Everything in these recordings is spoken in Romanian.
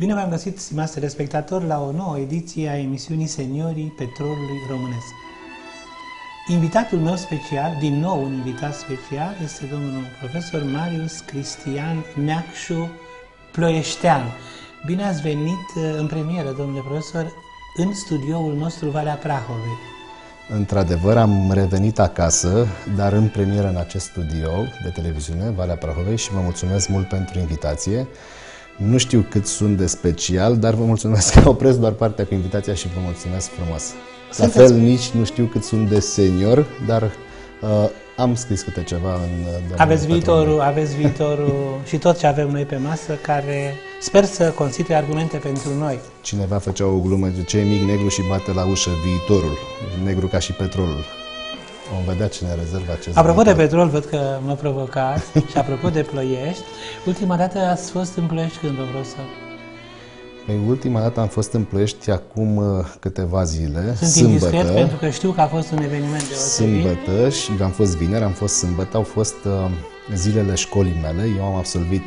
Bine v-am găsit, stimați telespectatori, la o nouă ediție a emisiunii Seniorii Petrolului Românesc. Invitatul meu special, din nou un invitat special, este domnul profesor Marius Cristian Neacșu Ploieștean. Bine ați venit în premieră, domnule profesor, în studioul nostru Valea Prahovei. Într-adevăr, am revenit acasă, dar în premieră în acest studio de televiziune, Valea Prahovei, și vă mulțumesc mult pentru invitație. Nu știu cât sunt de special, dar vă mulțumesc că opresc doar partea cu invitația și vă mulțumesc frumos. La fel, nici nu știu cât sunt de senior, dar am scris câte ceva în domeniul aveți viitorul și tot ce avem noi pe masă, care sper să constituie argumente pentru noi. Cineva făcea o glumă, ce e mic negru și bate la ușă viitorul, negru ca și petrolul. Vom vedea ce ne rezervă acest Apropo de petrol, văd că mă provocați și apropo de Ploiești, ultima dată ați fost în Ploiești când, domnul profesor? Ultima dată am fost în Ploiești acum câteva zile, Sunt indiscret pentru că știu că a fost un eveniment deosebit. Sâmbătă și am fost vineri, am fost sâmbătă, au fost zilele școlii mele. Eu am absolvit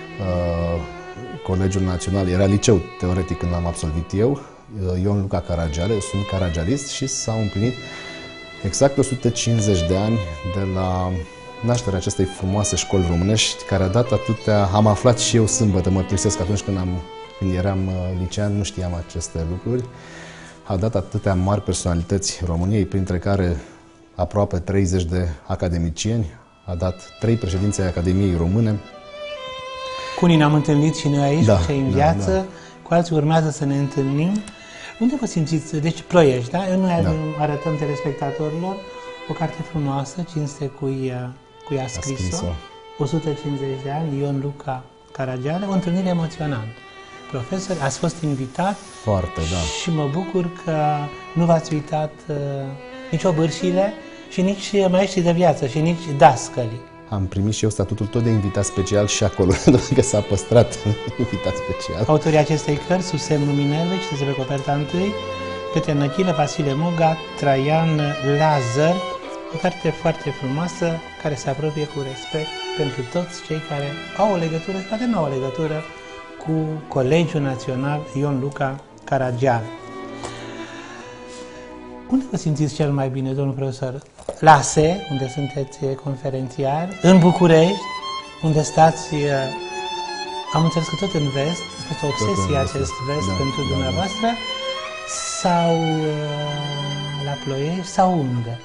Colegiul Național, era liceu teoretic când l-am absolvit eu, Ion Luca Caragiale, eu sunt caragialist și s-au împlinit exact 150 de ani de la nașterea acestei frumoase școli românești, care a dat atâtea, am aflat și eu sâmbătă, mă mărturisesc, atunci când eram licean, nu știam aceste lucruri, a dat atâtea mari personalități României, printre care aproape 30 de academicieni, a dat 3 președinți ai Academiei Române. Cu unii ne-am întâlnit și noi aici, cu cei în viață, cu alții urmează să ne întâlnim. Unde vă simțiți? Deci Ploiești, da? Noi arătăm telespectatorilor o carte frumoasă, cinste cui a scris-o, 150 de ani, Ion Luca Caragiale, o întâlnire emoționantă. Profesor, ați fost invitat. Foarte, da. Și mă bucur că nu v-ați uitat nici obârșile și nici maestrii de viață și nici dascălii. Am primit și eu statutul tot de invitat special și acolo, că s-a păstrat invitat special. Autorii acestei cărți, Sub semnul Minervei, citiți pe coperta întâi, Către Năchilă, Vasile Moga, Traian Lazar, o carte foarte frumoasă care se apropie cu respect pentru toți cei care au o legătură, poate nu au o legătură, cu Colegiul Național Ion Luca Caragiale. Unde vă simțiți cel mai bine, domnul profesor? La ASE, unde sunteți conferențiar, în București, unde stați, am înțeles că tot în vest, a fost o obsesie acest vest pentru dumneavoastră, sau la Ploiești, sau unde?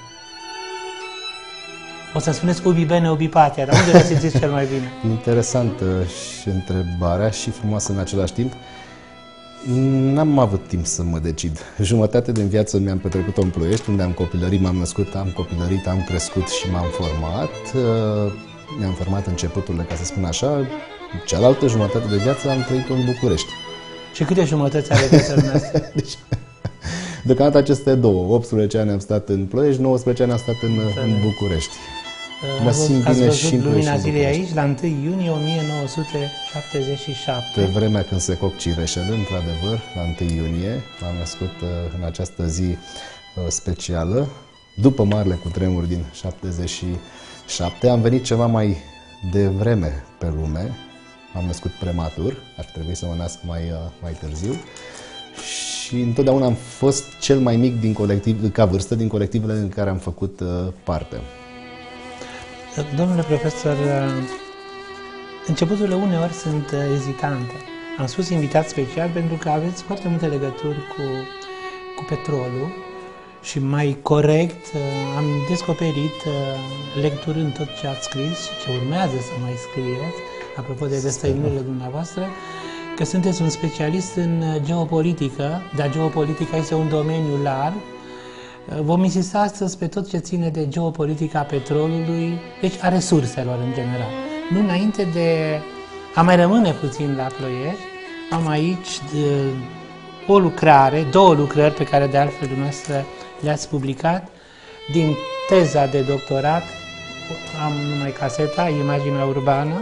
O să spuneți ubi bene, ubi patia, dar unde vă simțiți cel mai bine? Interesantă și întrebarea și frumoasă în același timp. N-am avut timp să mă decid. Jumătate din viață mi-am petrecut-o în Ploiești, unde am copilărit, m-am născut, am copilărit, am crescut și m-am format. Mi-am format începuturile, ca să spun așa. Cealaltă jumătate de viață am trăit-o în București. Și câte jumătăți ale vieții noastre? Deocamdată aceste două. 18 ani am stat în Ploiești, 19 ani am stat în București. Ați văzut lumina zilei aici, la 1 iunie 1977. Pe vremea când se coc cireșele, într-adevăr, la 1 iunie, am născut în această zi specială. După marele cutremur din 77, am venit ceva mai devreme pe lume. Am născut prematur, ar trebui să mă nasc mai târziu. Și întotdeauna am fost cel mai mic din colectiv, ca vârstă, din colectivele în care am făcut parte. Domnule profesor, începuturile uneori sunt ezitante. Am spus invitat special pentru că aveți foarte multe legături cu petrolul și mai corect am descoperit, lecturând tot ce ați scris și ce urmează să mai scrieți, apropo de destăinurile dumneavoastră, că sunteți un specialist în geopolitică, dar geopolitica este un domeniu larg. Vom insista astăzi pe tot ce ține de geopolitica petrolului, deci a resurselor în general. Nu înainte de a mai rămâne puțin la Ploiești, am aici o lucrare, două lucrări pe care de altfel dumneavoastră le-ați publicat, din teza de doctorat, am numai caseta, Imaginea urbană.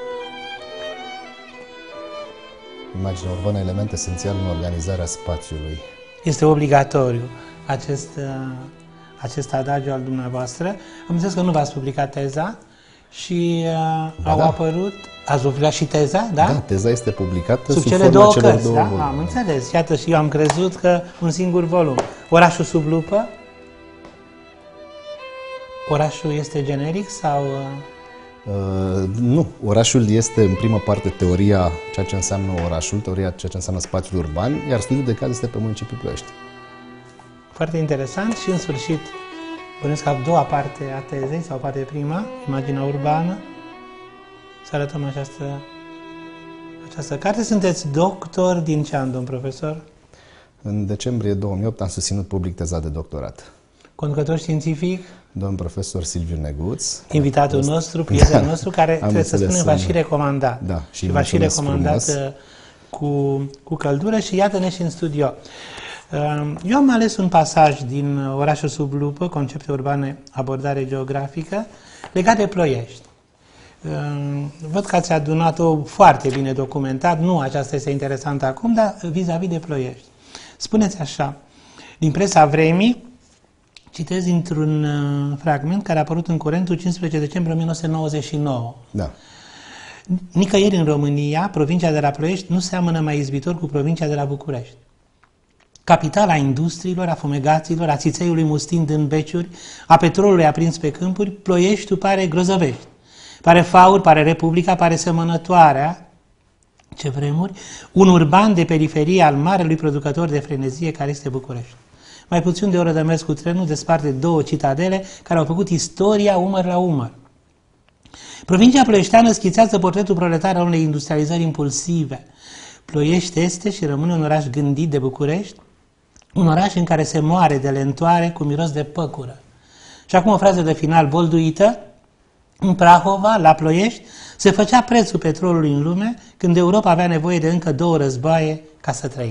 Imaginea urbană, element esențial în organizarea spațiului. Este obligatoriu acest adagiu al dumneavoastră. Am înțeles că nu v-ați publicat teza și au apărut, ați publicat și teza, da? Da, teza este publicată sub cele forma două celor cărți, două da? volumi. Am înțeles. Iată, și eu am crezut că un singur volum. Orașul sub lupă? Orașul este generic sau... Nu, orașul este în prima parte teoria ceea ce înseamnă orașul, teoria ceea ce înseamnă spațiul urban, iar studiul de caz este pe municipiul Ploiești. Foarte interesant și în sfârșit, bănuiesc că a doua parte a tezei sau poate prima, imaginea urbană, să arătăm această carte. Sunteți doctor din ce an, domn profesor? În decembrie 2008 am susținut public teza de doctorat. Conducător științific? Domn profesor Silviu Neguț. Invitatul nostru, prietenul nostru, care trebuie să spunem v-a și recomandat. Da, și v-a și recomandat cu căldură și iată-ne și în studio. Eu am ales un pasaj din Orașul sub lupă, concepte urbane, abordare geografică, legat de Ploiești. Văd că ați adunat-o foarte bine documentat, nu aceasta este interesantă acum, dar vis-a-vis de Ploiești. Spuneți așa, din presa vremii, citez într-un fragment care a apărut în curentul 15 decembrie 1999. Da. Nicăieri în România, provincia de la Ploiești nu seamănă mai izbitor cu provincia de la București. Capitala industriilor, a fumegaților, a țițeiului mustind în beciuri, a petrolului aprins pe câmpuri, Ploieștiul pare grozăvești. Pare Faur, pare Republica, pare semănătoarea, ce vremuri, un urban de periferie al marelui producător de frenezie care este București. Mai puțin de o oră de mers cu trenul desparte două citadele care au făcut istoria umăr la umăr. Provincia ploieșteană schițează portretul proletar al unei industrializări impulsive. Ploiești este și rămâne un oraș gândit de București, un oraș în care se moare de lentoare cu miros de păcură. Și acum o frază de final bolduită. În Prahova, la Ploiești, se făcea prețul petrolului în lume când Europa avea nevoie de încă 2 războaie ca să trăim.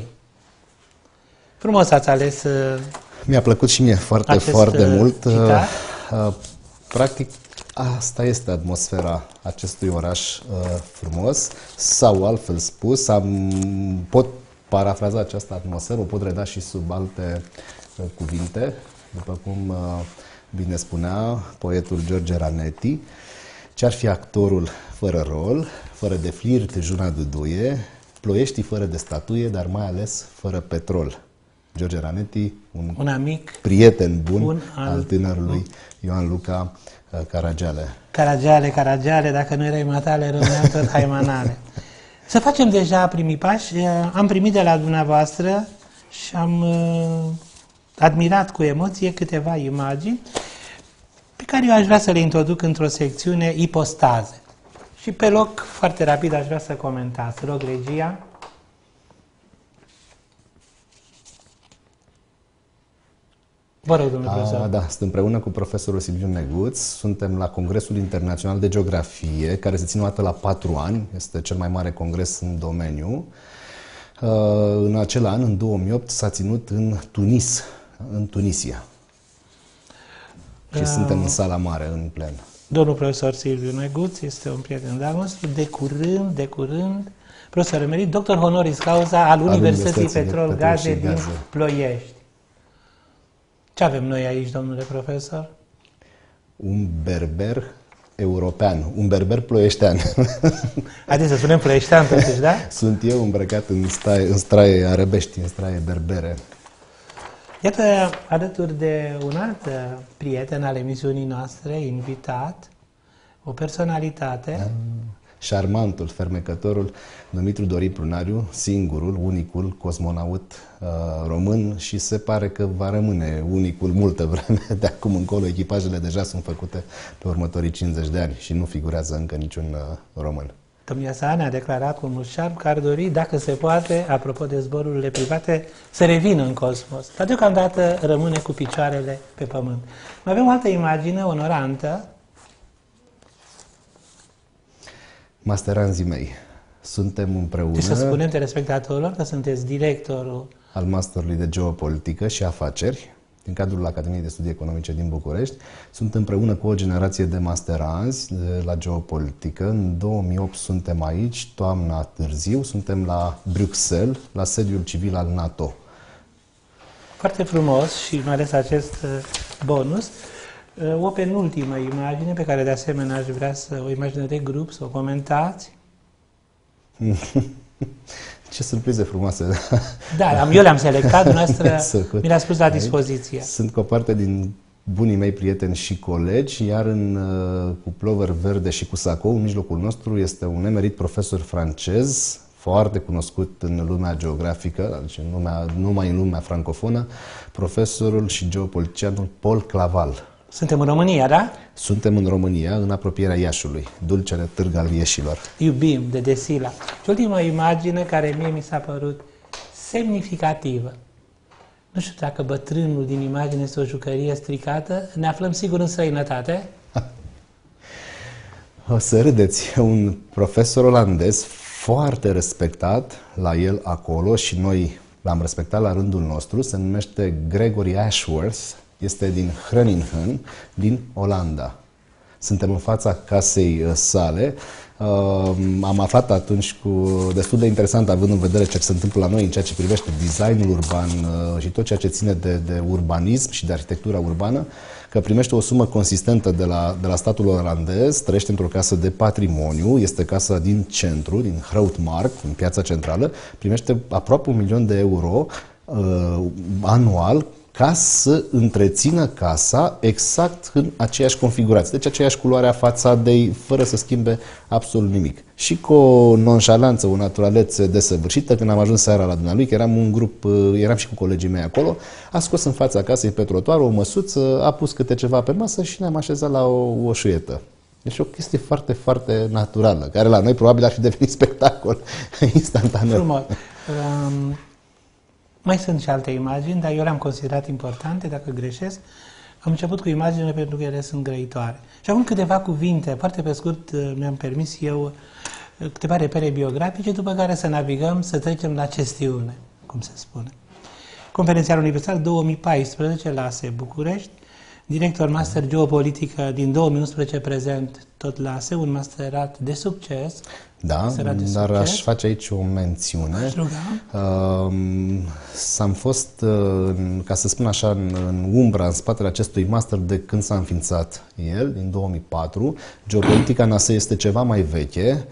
Frumos ați ales Mi-a plăcut și mie foarte mult. Practic, asta este atmosfera acestui oraș frumos, sau altfel spus, pot parafraza această atmosferă, o pot reda și sub alte cuvinte, după cum bine spunea poetul George Ranetti, ce-ar fi actorul fără rol, fără de flirt Juna Duduie, Ploieștii fără de statuie, dar mai ales fără petrol. George Ranetti, un amic, prieten bun al tânărului Ioan Luca Caragiale. Caragiale, dacă nu erai matale, rămâneam tot haimanale. Să facem deja primii pași. Am primit de la dumneavoastră și am admirat cu emoție câteva imagini pe care eu aș vrea să le introduc într-o secțiune ipostaze. Și pe loc, foarte rapid, aș vrea să comentați. Rog, regia. Vă rog, domnule profesor. Da, sunt împreună cu profesorul Silviu Neguț. Suntem la Congresul Internațional de Geografie, care se ține o dată la 4 ani. Este cel mai mare congres în domeniu. În acel an, în 2008, s-a ținut în Tunisia. Și suntem în sala mare, în plen. Domnul profesor Silviu Neguț este un prieten de-al nostru, de curând, profesor emerit, doctor honoris causa al Universității Petrol Gaze din Ploiești. Ce avem noi aici, domnule profesor? Un berber european, un berber ploieștean. Haideți să spunem ploieștean totuși, da? Sunt eu îmbrăcat în straie arabești, în straie berbere. Iată, alături de un alt prieten al emisiunii noastre, invitat, o personalitate. Șarmantul, fermecătorul Dumitru Dorin Prunariu, singurul, unicul cosmonaut român și se pare că va rămâne unicul multă vreme. De acum încolo echipajele deja sunt făcute pe următorii 50 de ani și nu figurează încă niciun român. Domnia sa ne-a declarat cu mult șarm că ar dori, dacă se poate, apropo de zborurile private, să revină în cosmos. Dar deocamdată rămâne cu picioarele pe pământ. Mai avem o altă imagine onorantă. Masteranzii mei, suntem împreună. Deci să spunem telespectatorilor că sunteți directorul al Masterului de Geopolitică și Afaceri din cadrul Academiei de Studii Economice din București. Sunt împreună cu o generație de masteranzi la geopolitică. În 2008 suntem aici, toamna târziu, suntem la Bruxelles, la sediul civil al NATO. Foarte frumos și mai ales acest bonus. O penultimă imagine pe care de asemenea aș vrea o imagine de grup, să o comentați. Ce surprize frumoase! Da, eu le-am selectat, dumneavoastră mi le-a spus la dispoziție. Sunt cu o parte din bunii mei prieteni și colegi, iar cu plover verde și cu sacou, în mijlocul nostru, este un emerit profesor francez, foarte cunoscut în lumea geografică, deci numai în lumea francofonă, profesorul și geopoliticianul Paul Claval. Suntem în România, da? Suntem în România, în apropierea Iașului, dulcele târg al ieșilor. Iubim, de Desila. Și ultima imagine care mie mi s-a părut semnificativă. Nu știu dacă bătrânul din imagine este o jucărie stricată, ne aflăm sigur în străinătate. O să râdeți, un profesor olandez foarte respectat la el acolo și noi l-am respectat la rândul nostru, se numește Gregory Ashworth, este din Groningen, din Olanda. Suntem în fața casei sale. Am aflat atunci destul de interesant, având în vedere ce se întâmplă la noi în ceea ce privește designul urban și tot ceea ce ține de urbanism și de arhitectura urbană, că primește o sumă consistentă de la statul olandez, trăiește într-o casă de patrimoniu, este casa din centru, din Grootmarkt, în piața centrală, primește aproape 1 milion de euro anual ca să întrețină casa exact în aceeași configurație. Deci aceeași culoare a fațadei, fără să schimbe absolut nimic. Și cu o nonșalanță, o naturalețe desăvârșită, când am ajuns seara la dumnealui, că eram un grup, eram și cu colegii mei acolo, a scos în fața casei pe trotuar o măsuță, a pus câte ceva pe masă și ne-am așezat la o șuietă. Deci o chestie foarte, foarte naturală, care la noi probabil ar fi devenit spectacol instantaneu. Frumos. Mai sunt și alte imagini, dar eu le-am considerat importante, dacă greșesc. Am început cu imaginile pentru că ele sunt grăitoare. Și acum câteva cuvinte, foarte pe scurt, mi-am permis eu câteva repere biografice, după care să navigăm, să trecem la chestiune, cum se spune. Conferențiar universal 2014 la ASE București, director master geopolitică din 2011 prezent tot la ASE, un masterat de succes. Da, dar aș face aici o mențiune. Am fost, ca să spun așa, în umbra, în spatele acestui master de când s-a înființat el, din 2004. Geopolitica în ASE este ceva mai veche.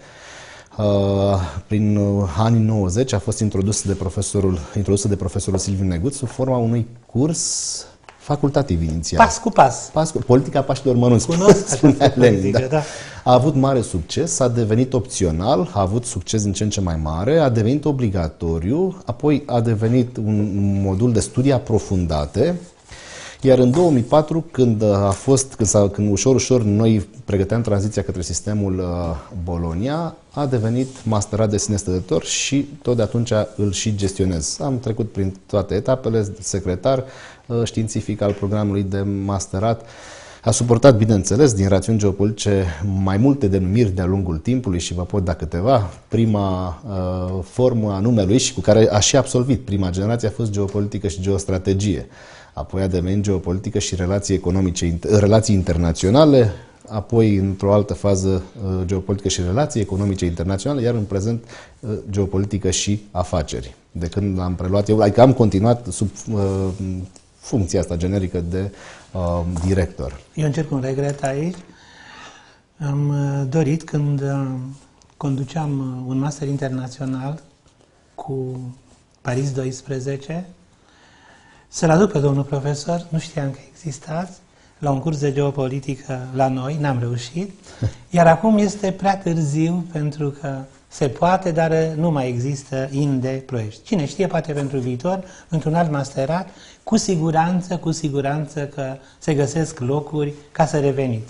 Prin anii 90 a fost introdusă de profesorul Silviu Neguț sub forma unui curs facultativ inițial. Pas cu pas. Politica pașilor mărunți. Cunosc Lenin, da. A avut mare succes, a devenit opțional, a avut succes din ce în ce mai mare, a devenit obligatoriu, apoi a devenit un modul de studii aprofundate, iar în 2004, când ușor noi pregăteam tranziția către sistemul Bologna, a devenit masterat de sine stătător și tot de atunci îl și gestionez. Am trecut prin toate etapele, secretar științific al programului de masterat. A suportat, bineînțeles, din rațiuni geopolitice mai multe denumiri de-a lungul timpului și vă pot da câteva. Prima formă a numelui și cu care a și absolvit prima generație a fost geopolitică și geostrategie. Apoi a devenit geopolitică și relații internaționale, apoi într-o altă fază geopolitică și relații economice internaționale, iar în prezent geopolitică și afaceri. De când am preluat eu, adică am continuat sub funcția asta generică de director. Eu încerc un regret aici. Am dorit, când conduceam un master internațional cu Paris 12, să-l aduc pe domnul profesor, nu știam că existați, la un curs de geopolitică la noi, n-am reușit, iar acum este prea târziu pentru că se poate, dar nu mai există INDE Ploiești. Cine știe, poate pentru viitor, într-un alt masterat, cu siguranță că se găsesc locuri ca să reveniți.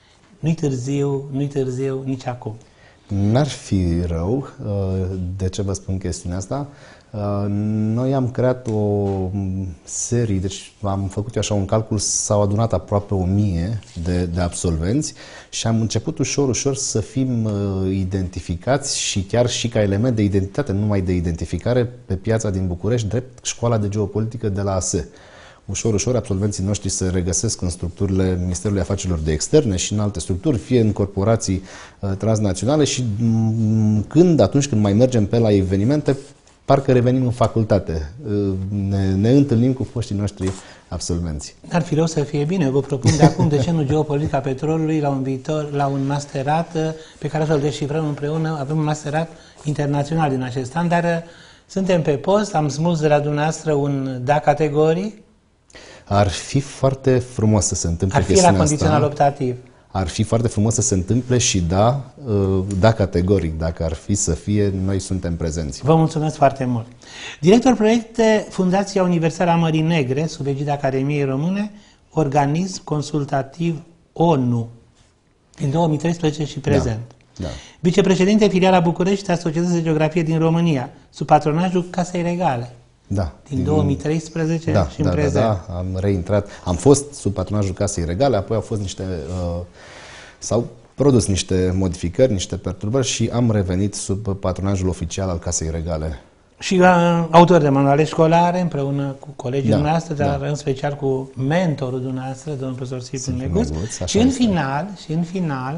Nu-i târziu nici acum. N-ar fi rău. De ce vă spun chestiunea asta? Noi am creat o serie, deci am făcut așa un calcul, s-au adunat aproape 1000 de absolvenți și am început ușor să fim identificați și chiar și ca element de identitate, nu numai de identificare, pe piața din București, drept școala de geopolitică de la ASE. Ușor, absolvenții noștri se regăsesc în structurile Ministerului Afacerilor de Externe și în alte structuri, fie în corporații transnaționale și atunci când mai mergem pe la evenimente, parcă revenim în facultate, ne întâlnim cu foștii noștri absolvenți. Ar fi rău să fie bine. Vă propun de acum, de ce nu, geopolitica petrolului la un viitor, la un masterat pe care să-l descifrăm împreună. Avem un masterat internațional din acest an, dar suntem pe post, am smuls de la dumneavoastră un da categorii. Ar fi foarte frumos să se întâmple Ar fi la condițional optativ. Ar fi foarte frumos să se întâmple și da categoric. Dacă ar fi să fie, noi suntem prezenți. Vă mulțumesc foarte mult. Director proiecte Fundația Universală a Mării Negre, sub egida Academiei Române, organism consultativ ONU, din 2013 și prezent. Da. Vicepreședinte filiala București a Societății de Geografie din România, sub patronajul Casei Regale. Da. Din 2013 și în prezent. Da, am reintrat. Am fost sub patronajul Casei Regale, apoi au fost s-au produs niște modificări, niște perturbări și am revenit sub patronajul oficial al Casei Regale. Și autor de manuale școlare, împreună cu colegii dumneavoastră, dar în special cu mentorul dumneavoastră, domnul profesor Silviu Neguț. Și în final,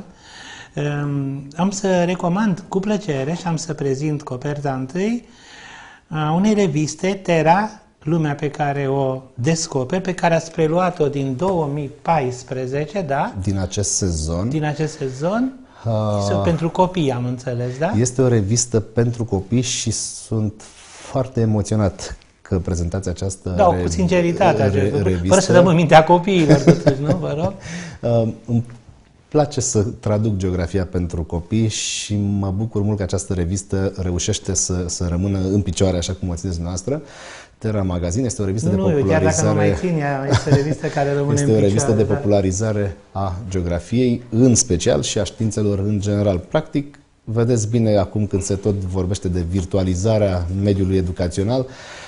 am să recomand cu plăcere și am să prezint coperta întâi a unei reviste, Terra, lumea pe care o descoper, pe care ați preluat-o din 2014, da? Din acest sezon. Din acest sezon. Pentru copii, am înțeles, da? Este o revistă pentru copii și sunt foarte emoționat că prezentați această cu sinceritate, revistă. Fără să dăm în mintea copiilor, totuși, nu? Vă rog. Îmi place să traduc geografia pentru copii și mă bucur mult că această revistă reușește să rămână în picioare, așa cum o țineți dumneavoastră. Terra Magazine este o revistă de popularizare. Chiar dacă nu mai țin, este o revistă care rămâne este în picioare. Este o revistă de popularizare a geografiei în special și a științelor în general. Practic, vedeți bine acum când se tot vorbește de virtualizarea mediului educațional,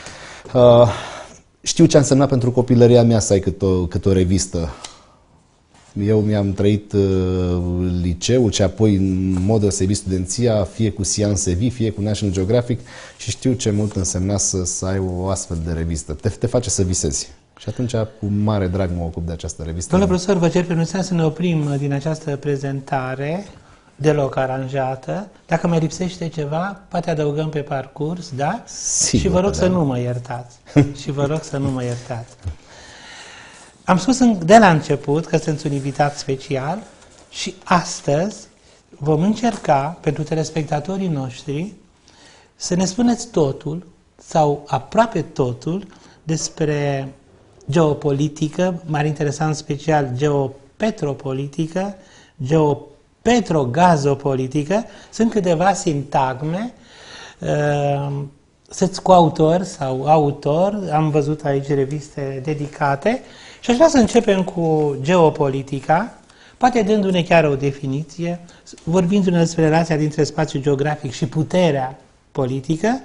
știu ce a însemnat pentru copilăria mea să ai cât o revistă. Eu mi-am trăit liceul și apoi în mod deosebit studenția, fie cu Science Vie, fie cu National Geographic și știu ce mult însemna să ai o astfel de revistă. Te face să visezi. Și atunci cu mare drag mă ocup de această revistă. Domnule profesor, vă cer permisiunea să ne oprim din această prezentare deloc aranjată. Dacă mai lipsește ceva, poate adăugăm pe parcurs, da? Sigur, și vă rog să nu mă iertați. Și vă rog să nu mă iertați. Am spus de la început că sunt un invitat special și astăzi vom încerca, pentru telespectatorii noștri, să ne spuneți totul sau aproape totul despre geopolitică, m-ar interesa în special geopetropolitică, geopetrogazopolitică. Sunt câteva sintagme, sunteți coautor sau autor, am văzut aici reviste dedicate și aș vrea să începem cu geopolitica, poate dându-ne chiar o definiție, vorbindu-ne despre relația dintre spațiul geografic și puterea politică,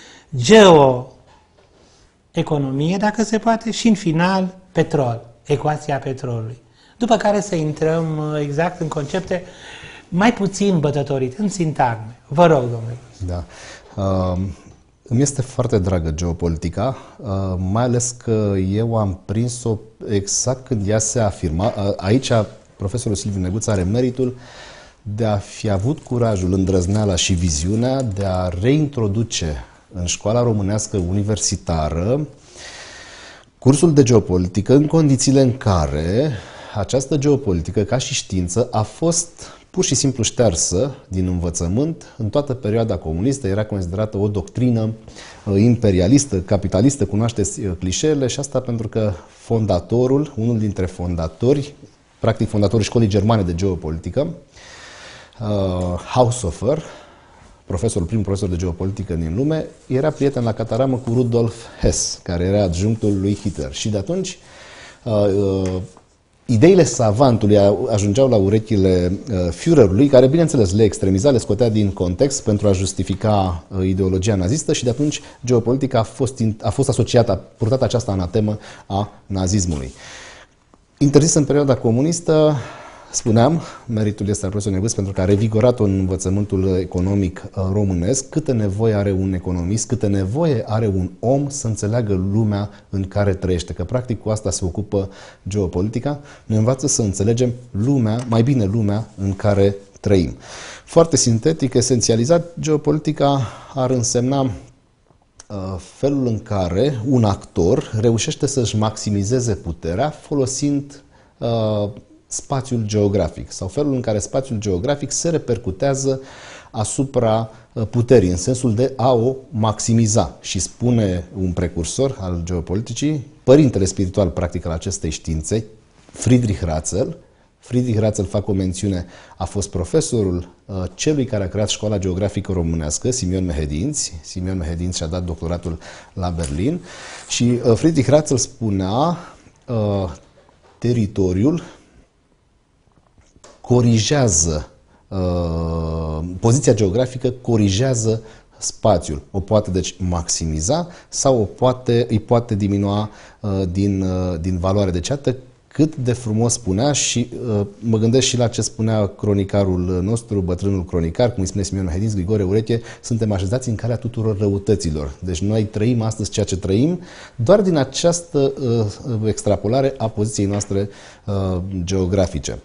geoeconomie, dacă se poate, și în final petrol, ecuația petrolului. După care să intrăm exact în concepte mai puțin bătătorite, în sintagme. Vă rog, domnule. Da. Îmi este foarte dragă geopolitica, mai ales că eu am prins-o exact când ea se afirma. Aici profesorul Silviu Neguț are meritul de a fi avut curajul, îndrăzneala și viziunea de a reintroduce în școala românească universitară cursul de geopolitică în condițiile în care această geopolitică, ca și știință, a fost pur și simplu ștearsă din învățământ. În toată perioada comunistă era considerată o doctrină imperialistă, capitalistă, cunoașteți clișeele, și asta pentru că fondatorul, unul dintre fondatori, practic fondatorul școlii germane de geopolitică, Haushofer, primul profesor de geopolitică din lume, era prieten la cataramă cu Rudolf Hess, care era adjunctul lui Hitler. Și de atunci ideile savantului ajungeau la urechile Führerului, care, bineînțeles, le extremiza, le scotea din context pentru a justifica ideologia nazistă și de atunci geopolitica a fost asociată, a purtat această anatemă a nazismului. Interzis în perioada comunistă, spuneam, meritul este al profesorului Neguț pentru că a revigorat în învățământul economic românesc, câtă nevoie are un economist, câtă nevoie are un om să înțeleagă lumea în care trăiește, că practic cu asta se ocupă geopolitica, ne învață să înțelegem lumea, mai bine lumea în care trăim. Foarte sintetic, esențializat, geopolitica ar însemna felul în care un actor reușește să-și maximizeze puterea folosind spațiul geografic sau felul în care spațiul geografic se repercutează asupra puterii, în sensul de a o maximiza. Și spune un precursor al geopoliticii, părintele spiritual practic al acestei științe, Friedrich Ratzel. Friedrich Ratzel, fac o mențiune, a fost profesorul celui care a creat școala geografică românească, Simeon Mehedinți. Simeon Mehedinți și-a dat doctoratul la Berlin. Și Friedrich Ratzel spunea, teritoriul corigează, poziția geografică corigează spațiul. O poate, deci, maximiza sau îi poate diminua din valoare. Deci, iată cât de frumos spunea și mă gândesc și la ce spunea cronicarul nostru, bătrânul cronicar, cum îi spune Simeon Mehedinți, Grigore Ureche, suntem așezați în calea tuturor răutăților. Deci noi trăim astăzi ceea ce trăim doar din această extrapolare a poziției noastre geografice.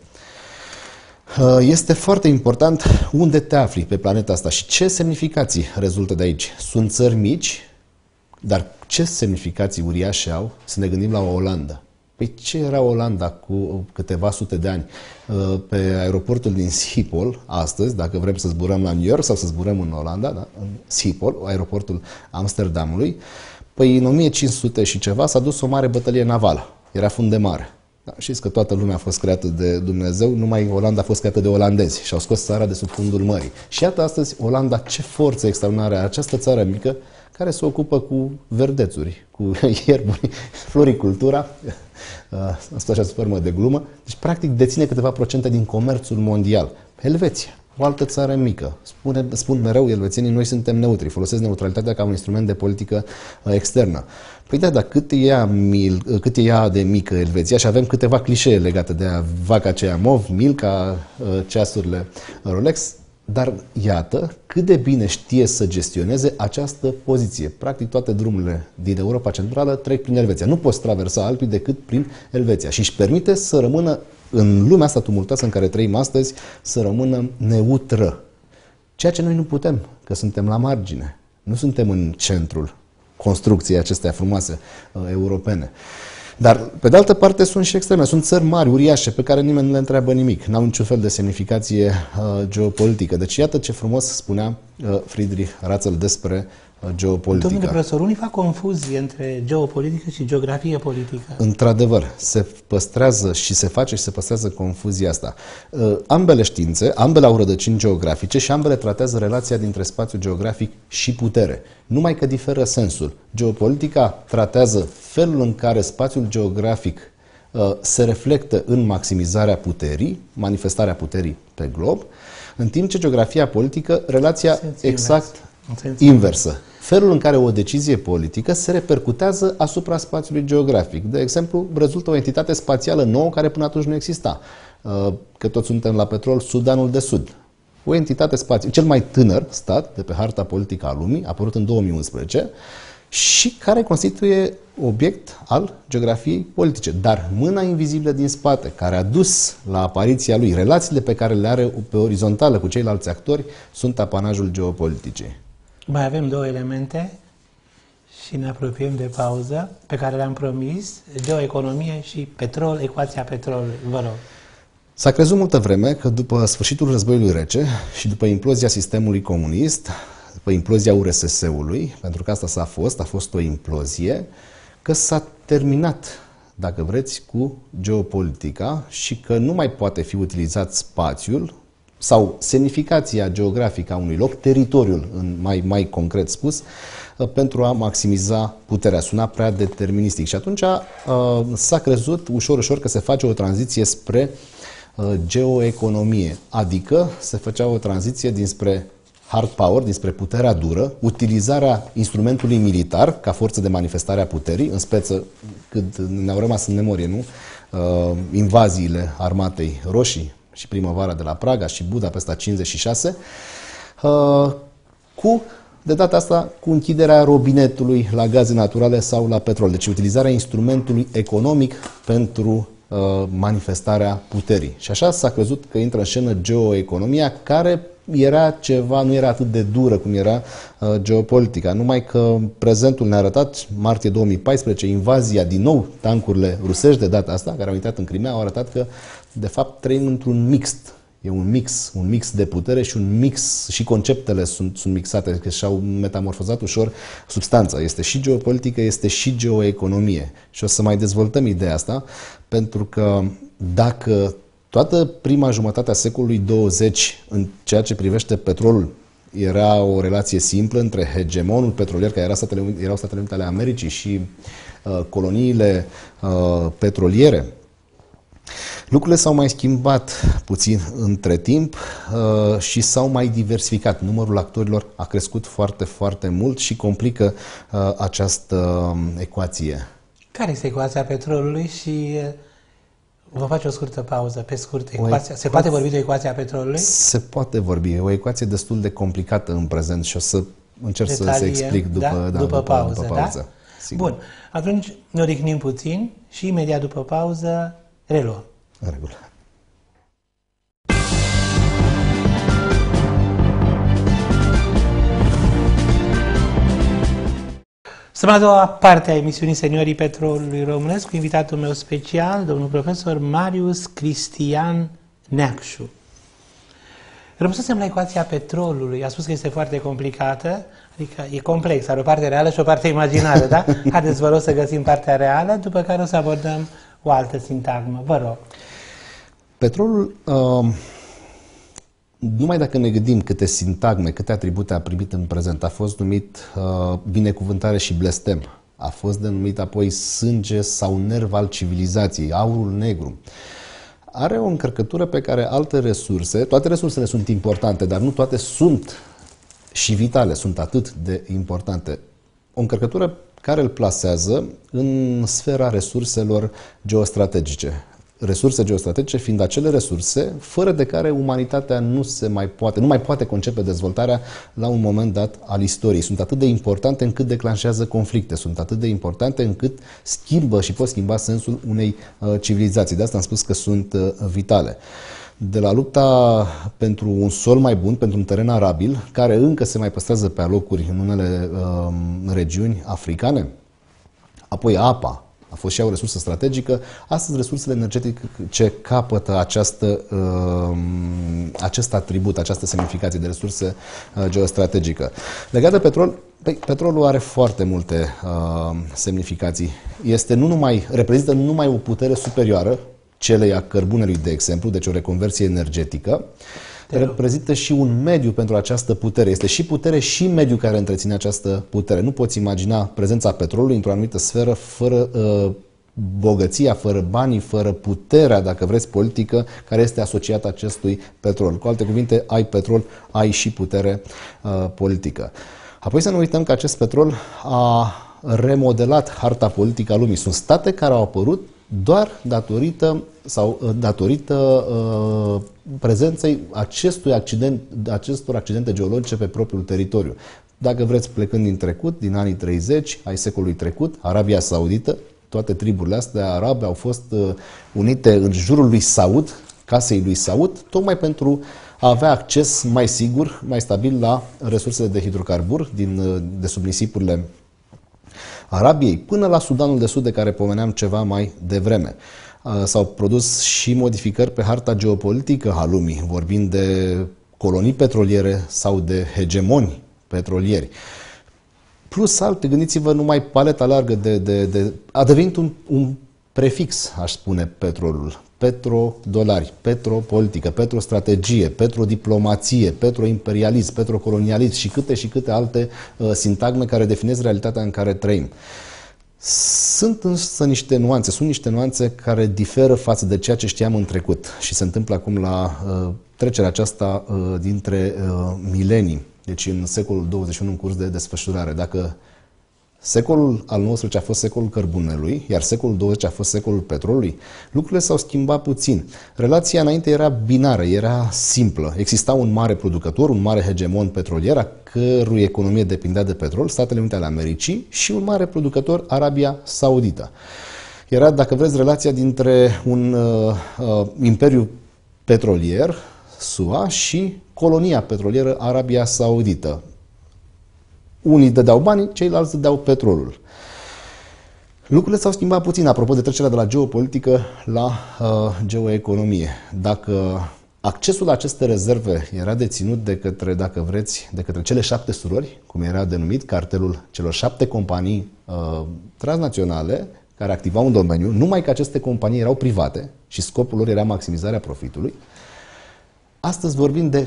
Este foarte important unde te afli pe planeta asta și ce semnificații rezultă de aici. Sunt țări mici, dar ce semnificații uriașe au? Să ne gândim la o Olanda. Păi ce era Olanda cu câteva sute de ani? Pe aeroportul din Schiphol, astăzi, dacă vrem să zburăm la New York sau să zburăm în Olanda, da? În Schiphol, aeroportul Amsterdamului, păi în 1500 și ceva s-a dus o mare bătălie navală. Era fund de mare. Da, știți că toată lumea a fost creată de Dumnezeu, numai Olanda a fost creată de olandezi și au scos țara de sub fundul mării. Și iată astăzi Olanda, ce forță extraordinară are această țară mică care se ocupă cu verdețuri, cu ierburi, floricultura, asta așa sub formă de glumă. Deci, practic, deține câteva procente din comerțul mondial. Helveția, o altă țară mică. Spun mereu elvețienii, noi suntem neutri, folosesc neutralitatea ca un instrument de politică externă. Păi da, dar cât e ea de mică Elveția și avem câteva clișee legate de vaca aceea mov, Milka, ceasurile Rolex, dar iată cât de bine știe să gestioneze această poziție. Practic toate drumurile din Europa Centrală trec prin Elveția. Nu poți traversa Alpii decât prin Elveția și își permite să rămână în lumea asta tumultoasă în care trăim astăzi, să rămână neutră. Ceea ce noi nu putem, că suntem la margine. Nu suntem în centrul construcției acestea frumoase europene. Dar, pe de altă parte, sunt și extreme. Sunt țări mari, uriașe, pe care nimeni nu le întreabă nimic. N-au niciun fel de semnificație geopolitică. Deci, iată ce frumos spunea Friedrich Ratzel despre geopolitică. Domnule profesor, unii fac confuzie între geopolitică și geografie politică. Într-adevăr, se păstrează și se face și se păstrează confuzia asta. Ambele științe, ambele au rădăcini geografice și ambele tratează relația dintre spațiu geografic și putere. Numai că diferă sensul. Geopolitica tratează felul în care spațiul geografic se reflectă în maximizarea puterii, manifestarea puterii pe glob, în timp ce geografia politică, relația exact inversă. Felul în care o decizie politică se repercutează asupra spațiului geografic. De exemplu, rezultă o entitate spațială nouă care până atunci nu exista. Că toți suntem la petrol, Sudanul de Sud. O entitate spațială, cel mai tânăr stat de pe harta politică a lumii, apărut în 2011 și care constituie obiect al geografiei politice. Dar mâna invizibilă din spate, care a dus la apariția lui, relațiile pe care le are pe orizontală cu ceilalți actori, sunt apanajul geopoliticii. Mai avem două elemente și ne apropiem de pauză pe care le-am promis, geoeconomie și petrol, ecuația petrolului. Vă rog. S-a crezut multă vreme că după sfârșitul războiului rece și după implozia sistemului comunist, după implozia URSS-ului, pentru că asta a fost o implozie, că s-a terminat, dacă vreți, cu geopolitica și că nu mai poate fi utilizat spațiul sau semnificația geografică a unui loc, teritoriul, mai concret spus, pentru a maximiza puterea. Suna prea deterministic. Și atunci s-a crezut ușor că se face o tranziție spre geoeconomie, adică se făcea o tranziție dinspre hard power, dinspre puterea dură, utilizarea instrumentului militar ca forță de manifestare a puterii, în speță cât ne-au rămas în memorie, nu? Invaziile armatei roșii și primăvara de la Praga și Budapesta 56, de data asta, cu închiderea robinetului la gaze naturale sau la petrol. Deci utilizarea instrumentului economic pentru manifestarea puterii. Și așa s-a crezut că intră în scenă geoeconomia, care era ceva, nu era atât de dură cum era geopolitica. Numai că prezentul ne-a arătat, martie 2014, invazia, din nou, tancurile rusești de data asta, care au intrat în Crimea, au arătat că, de fapt, trăim într-un mixt. E un mix de putere și un mix, și conceptele sunt mixate, că și-au metamorfozat ușor substanța. Este și geopolitică, este și geoeconomie. Și o să mai dezvoltăm ideea asta, pentru că dacă toată prima jumătate a secolului 20, în ceea ce privește petrolul, era o relație simplă între hegemonul petrolier, care erau Statele Unite ale Americii, și coloniile petroliere, lucrurile s-au mai schimbat puțin între timp și s-au mai diversificat. Numărul actorilor a crescut foarte, foarte mult și complică această ecuație. Care este ecuația petrolului și vă face o scurtă pauză, pe scurt. Se poate vorbi de ecuația petrolului? Se poate vorbi. E o ecuație destul de complicată în prezent și o să încerc să explic după pauză. Da? Bun. Atunci ne odihnim puțin și imediat după pauză reluăm. În regulă. Suntem la a doua parte a emisiunii Seniorii Petrolului Românesc cu invitatul meu special, domnul profesor Marius Cristian Neacșu. Rămăsesem la ecuația petrolului. A spus că este foarte complicată, adică e complex, are o parte reală și o parte imaginară, da? Haideți, vă rog, să găsim partea reală, după care o să abordăm o altă sintagmă. Vă rog. Petrolul, numai dacă ne gândim câte sintagme, câte atribute a primit în prezent, a fost numit binecuvântare și blestem, a fost denumit apoi sânge sau nerv al civilizației, aurul negru. Are o încărcătură pe care alte resurse, toate resursele sunt importante, dar nu toate sunt și vitale, sunt atât de importante. O încărcătură care îl plasează în sfera resurselor geostrategice. Resurse geostrategice fiind acele resurse fără de care umanitatea nu mai poate concepe dezvoltarea la un moment dat al istoriei. Sunt atât de importante încât declanșează conflicte, sunt atât de importante încât schimbă și pot schimba sensul unei civilizații. De asta am spus că sunt vitale. De la lupta pentru un sol mai bun, pentru un teren arabil, care încă se mai păstrează pe alocuri în unele regiuni africane, apoi apa, a fost și ea o resursă strategică. Astăzi resursele energetice capătă acest atribut, această semnificație de resurse geostrategică. Legat de petrol, petrolul are foarte multe semnificații. Reprezintă nu numai o putere superioară celei a cărbunelui, de exemplu, deci o reconversie energetică, reprezintă și un mediu pentru această putere. Este și putere și mediu care întreține această putere. Nu poți imagina prezența petrolului într-o anumită sferă fără bogăția, fără banii, fără puterea, dacă vreți, politică, care este asociată acestui petrol. Cu alte cuvinte, ai petrol, ai și putere politică. Apoi să nu uităm că acest petrol a remodelat harta politică a lumii. Sunt state care au apărut doar datorită prezenței acestor accidente geologice pe propriul teritoriu. Dacă vreți, plecând din trecut, din anii 30 ai secolului trecut, Arabia Saudită, toate triburile astea arabe au fost unite în jurul lui Saud, casei lui Saud, tocmai pentru a avea acces mai sigur, mai stabil la resursele de hidrocarburi de sub nisipurile Arabiei, până la Sudanul de Sud, de care pomeneam ceva mai devreme. S-au produs și modificări pe harta geopolitică a lumii, vorbind de colonii petroliere sau de hegemoni petrolieri. Plus alte, gândiți-vă, numai paleta largă a devenit un prefix, aș spune, petrolul. Petrodolari, petropolitică, petrostrategie, petrodiplomație, petroimperialism, petrocolonialism și câte alte sintagme care definesc realitatea în care trăim. Sunt însă niște nuanțe care diferă față de ceea ce știam în trecut și se întâmplă acum la trecerea aceasta dintre milenii, deci în secolul 21 în curs de desfășurare. Dacă secolul al XIX a fost secolul cărbunelui, iar secolul 20 a fost secolul petrolului, lucrurile s-au schimbat puțin. Relația înainte era binară, era simplă. Exista un mare producător, un mare hegemon petrolier, a cărui economie depindea de petrol, Statele Unite ale Americii, și un mare producător, Arabia Saudită. Era, dacă vreți, relația dintre un imperiu petrolier, SUA, și colonia petrolieră Arabia Saudită. Unii dădeau banii, ceilalți dădeau petrolul. Lucrurile s-au schimbat puțin, apropo de trecerea de la geopolitică la geoeconomie. Dacă accesul la aceste rezerve era deținut de către, dacă vreți, de către cele 7 surori, cum era denumit, cartelul celor 7 companii transnaționale care activau în domeniu, numai că aceste companii erau private și scopul lor era maximizarea profitului, astăzi vorbim de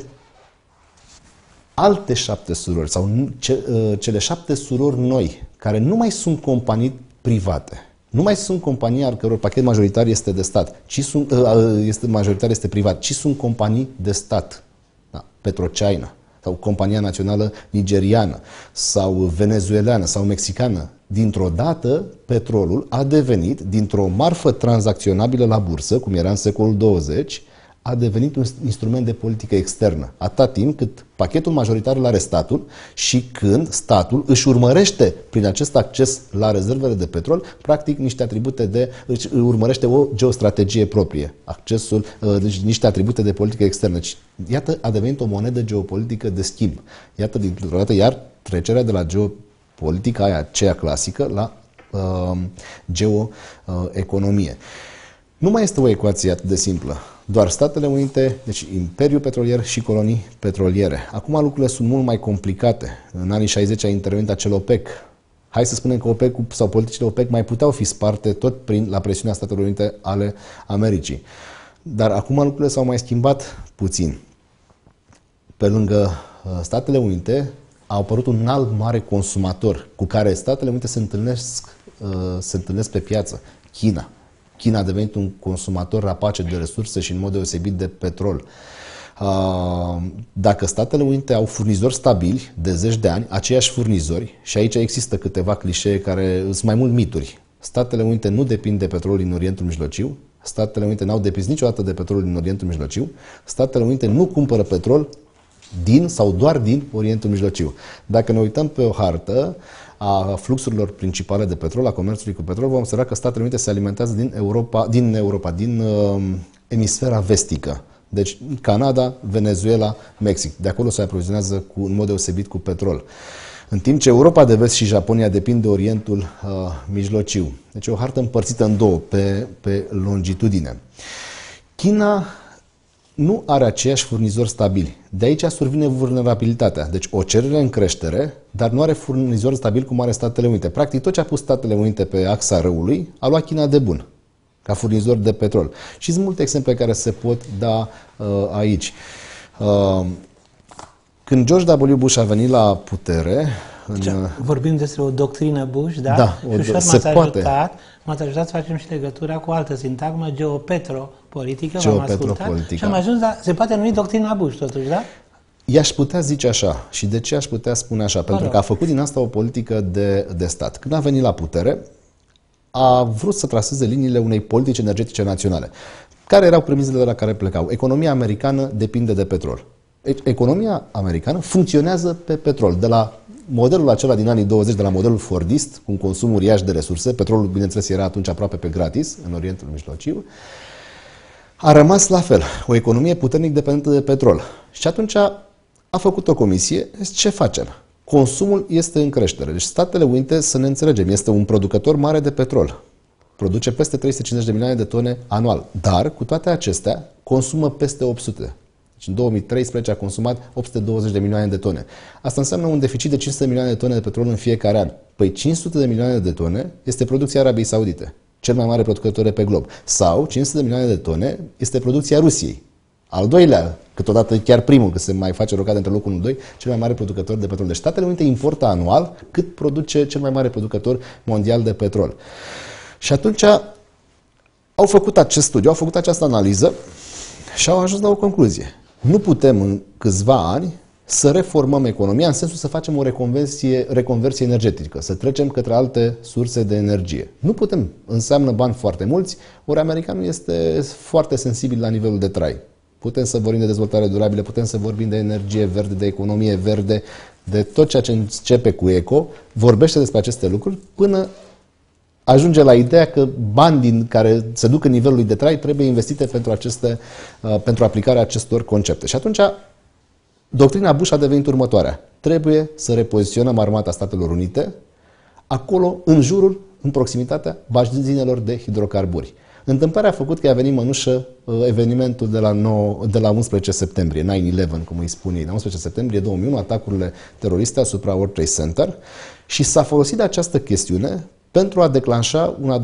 alte 7 surori sau cele 7 surori noi, care nu mai sunt companii private. Nu mai sunt companii al căror pachet majoritar este de stat, este privat, ci sunt companii de stat. Da, PetroChina sau compania națională nigeriană sau venezuelană sau mexicană. Dintr-o dată, petrolul a devenit, dintr-o marfă tranzacționabilă la bursă, cum era în secolul 20, a devenit un instrument de politică externă, atâta timp cât pachetul majoritar îl are statul și când statul își urmărește prin acest acces la rezervele de petrol, practic niște atribute își urmărește o geostrategie proprie, deci niște atribute de politică externă. Iată, a devenit o monedă geopolitică de schimb. Iată, dintr-o dată, iar trecerea de la geopolitica aia, aceea clasică, la geoeconomie. Nu mai este o ecuație atât de simplă. Doar Statele Unite, deci Imperiul Petrolier și colonii petroliere. Acum lucrurile sunt mult mai complicate. În anii 60 a intervenit acel OPEC. Hai să spunem că OPEC sau politicile OPEC mai puteau fi sparte tot la presiunea Statelor Unite ale Americii. Dar acum lucrurile s-au mai schimbat puțin. Pe lângă Statele Unite a apărut un alt mare consumator cu care Statele Unite se întâlnesc pe piață, China. China a devenit un consumator rapace de resurse și în mod deosebit de petrol. Dacă Statele Unite au furnizori stabili de zeci de ani, aceiași furnizori, și aici există câteva clișee care sunt mai mult mituri. Statele Unite nu depind de petrol din Orientul Mijlociu, Statele Unite n-au depins niciodată de petrol din Orientul Mijlociu, Statele Unite nu cumpără petrol din sau doar din Orientul Mijlociu. Dacă ne uităm pe o hartă a fluxurilor principale de petrol, a comerțului cu petrol, vom observa că Statele Unite se alimentează din emisfera vestică. Deci Canada, Venezuela, Mexic. De acolo se aprovizionează în mod deosebit cu petrol. În timp ce Europa de Vest și Japonia depind de Orientul Mijlociu. Deci o hartă împărțită în două, pe longitudine. China nu are aceiași furnizori stabili. De aici survine vulnerabilitatea. Deci o cerere în creștere, dar nu are furnizori stabili cum are Statele Unite. Practic tot ce a pus Statele Unite pe axa răului a luat China de bun, ca furnizor de petrol. Și sunt multe exemple care se pot da aici. Când George W. Bush a venit la putere... Vorbim despre o doctrină Bush, da? Da, m-ați ajutat să facem și legătura cu o altă sintagmă, geopetropolitică, v-am ascultat și am ajuns la... Se poate numi doctrina Bush, totuși, da? I-aș putea zice așa. Și de ce aș putea spune așa? Pentru că a făcut din asta o politică de stat. Când a venit la putere, a vrut să traseze liniile unei politici energetice naționale. Care erau premisele de la care plecau? Economia americană depinde de petrol. Economia americană funcționează pe petrol. De la modelul acela din anii 20, de la modelul fordist, cu un consum uriaș de resurse, petrolul, bineînțeles, era atunci aproape pe gratis, în Orientul Mijlociu, a rămas la fel. O economie puternic dependentă de petrol. Și atunci a făcut o comisie. Ce facem? Consumul este în creștere. Deci Statele Unite, să ne înțelegem, este un producător mare de petrol. Produce peste 350 de milioane de tone anual. Dar, cu toate acestea, consumă peste 800. Deci în 2013 a consumat 820 de milioane de tone. Asta înseamnă un deficit de 500 de milioane de tone de petrol în fiecare an. Păi 500 de milioane de tone este producția Arabiei Saudite, cel mai mare producător pe glob. Sau 500 de milioane de tone este producția Rusiei. Al doilea, câteodată chiar primul, că se mai face rocade între locul 1-2, cel mai mare producător de petrol. Deci Statele Unite importă anual cât produce cel mai mare producător mondial de petrol. Și atunci au făcut acest studiu, au făcut această analiză și au ajuns la o concluzie. Nu putem în câțiva ani să reformăm economia în sensul să facem o reconversie energetică, să trecem către alte surse de energie. Nu putem. Înseamnă bani foarte mulți, ori americanul este foarte sensibil la nivelul de trai. Putem să vorbim de dezvoltare durabilă, putem să vorbim de energie verde, de economie verde, de tot ceea ce începe cu eco, vorbește despre aceste lucruri până ajunge la ideea că bani din care se duc în nivelul de trai trebuie investite pentru aplicarea acestor concepte. Și atunci Doctrina Bush a devenit următoarea. Trebuie să repoziționăm armata Statelor Unite acolo, în jurul, în proximitatea bazinelor de hidrocarburi. Întâmplarea a făcut că a venit mănușă evenimentul de la 11 septembrie, 9/11, cum îi spun ei, la 11 septembrie 2001, atacurile teroriste asupra World Trade Center, și s-a folosit de această chestiune pentru a declanșa un